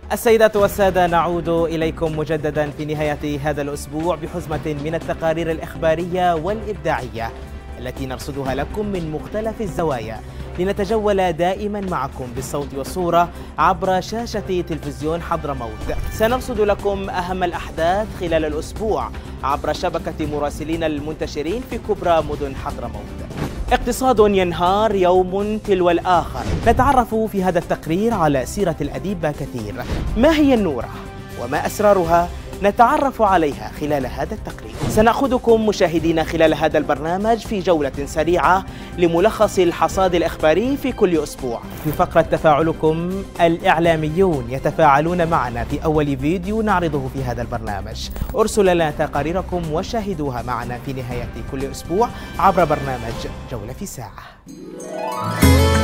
السيدات والسادة، نعود إليكم مجددا في نهاية هذا الأسبوع بحزمة من التقارير الإخبارية والإبداعية التي نرصدها لكم من مختلف الزوايا، لنتجول دائما معكم بالصوت والصورة عبر شاشة تلفزيون حضرموت. سنرصد لكم أهم الأحداث خلال الأسبوع عبر شبكة مراسلين المنتشرين في كبرى مدن حضرموت. اقتصاد ينهار يوم تلو الآخر. نتعرف في هذا التقرير على سيرة الأديب باكثير. ما هي النورة وما أسرارها؟ نتعرف عليها خلال هذا التقرير. سنأخذكم مشاهدين خلال هذا البرنامج في جولة سريعة لملخص الحصاد الإخباري في كل أسبوع. في فقرة تفاعلكم، الإعلاميون يتفاعلون معنا في أول فيديو نعرضه في هذا البرنامج. ارسلوا لنا تقاريركم وشاهدوها معنا في نهاية كل أسبوع عبر برنامج جولة في ساعة.